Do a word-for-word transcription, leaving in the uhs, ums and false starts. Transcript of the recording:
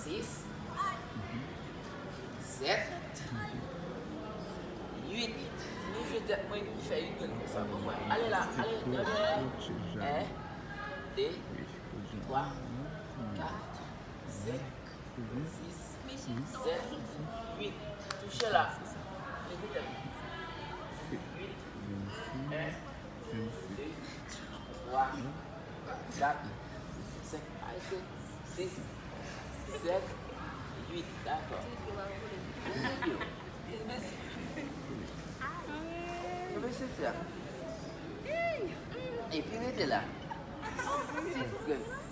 six, sept, huit. Je vais faire une comme ça. Allez là, allez, un, deux, trois, quatre, cinq, six, sept, huit. Touchez là. huit, un, deux, trois, quatre, cinq, six, sept, huit. D'accord. C'est ça. Et puis, mettez là. C'est good.